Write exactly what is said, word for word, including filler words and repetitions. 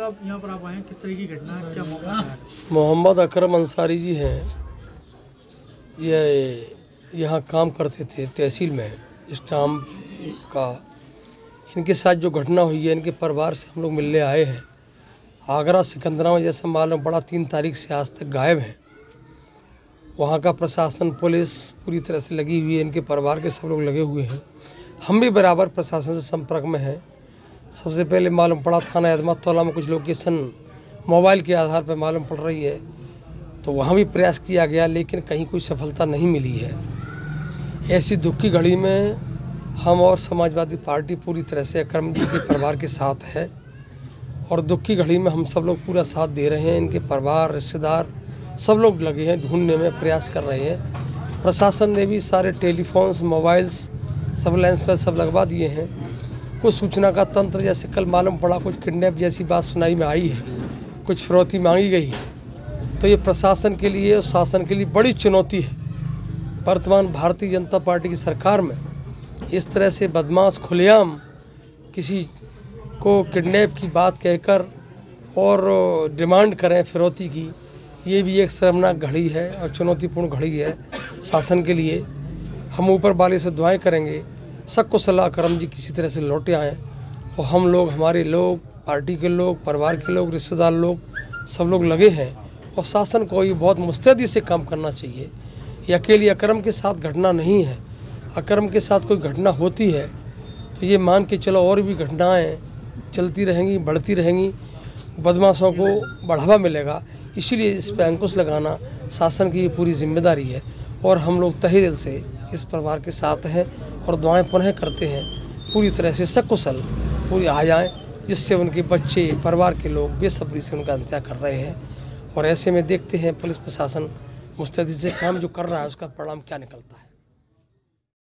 आप यहाँ पर आप आए हैं, किस तरह की घटना है, क्या मौका है? मोहम्मद अकरम अंसारी जी हैं, ये यहाँ काम करते थे तहसील में स्टाम्प का। इनके साथ जो घटना हुई है, इनके परिवार से हम लोग मिलने आए हैं। आगरा सिकंदरा जैसा मालूम पड़ा तीन तारीख से आज तक गायब हैं। वहाँ का प्रशासन पुलिस पूरी तरह से लगी हुई है, इनके परिवार के सब लोग लगे हुए हैं। हम भी बराबर प्रशासन से संपर्क में हैं। सबसे पहले मालूम पड़ा थाना अहमद तौला में कुछ लोकेशन मोबाइल के आधार पर मालूम पड़ रही है, तो वहाँ भी प्रयास किया गया, लेकिन कहीं कोई सफलता नहीं मिली है। ऐसी दुख की घड़ी में हम और समाजवादी पार्टी पूरी तरह से अकरम जी के परिवार के साथ है, और दुख की घड़ी में हम सब लोग पूरा साथ दे रहे हैं। इनके परिवार रिश्तेदार सब लोग लगे हैं, ढूंढने में प्रयास कर रहे हैं। प्रशासन ने भी सारे टेलीफोन्स मोबाइल्स सर्विलांस पर सब लगवा दिए हैं। कुछ सूचना का तंत्र, जैसे कल मालूम पड़ा कुछ किडनैप जैसी बात सुनाई में आई है, कुछ फिरौती मांगी गई है। तो ये प्रशासन के लिए और शासन के लिए बड़ी चुनौती है। वर्तमान भारतीय जनता पार्टी की सरकार में इस तरह से बदमाश खुलेआम किसी को किडनैप की बात कहकर और डिमांड करें फिरौती की, ये भी एक शर्मनाक घड़ी है और चुनौतीपूर्ण घड़ी है शासन के लिए। हम ऊपर वाले से दुआएं करेंगे सबको सलाह करम जी किसी तरह से लौटे आएँ, और हम लोग, हमारे लोग, पार्टी के लोग, परिवार के लोग, रिश्तेदार लोग सब लोग लगे हैं। और शासन को ये बहुत मुस्तैदी से काम करना चाहिए। ये अकेली अकरम के साथ घटना नहीं है। अकरम के साथ कोई घटना होती है तो ये मान के चलो और भी घटनाएँ चलती रहेंगी, बढ़ती रहेंगी, बदमाशों को बढ़ावा मिलेगा। इसीलिए इस पर अंकुश लगाना शासन की ये पूरी जिम्मेदारी है, और हम लोग तहे दिल से इस परिवार के साथ हैं और दुआएं पुनः करते हैं पूरी तरह से सकुशल पूरी आ जाएँ, जिससे उनके बच्चे, परिवार के लोग बेसब्री से उनका इंतजार कर रहे हैं। और ऐसे में देखते हैं पुलिस प्रशासन मुस्तैदी से काम जो कर रहा है उसका परिणाम क्या निकलता है।